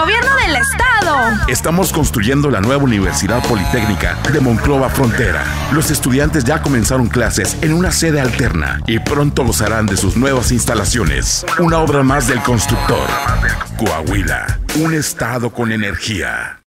gobierno del estado. Estamos construyendo la nueva Universidad Politécnica de Monclova Frontera. Los estudiantes ya comenzaron clases en una sede alterna y pronto gozarán de sus nuevas instalaciones. Una obra más del constructor. Coahuila, un estado con energía.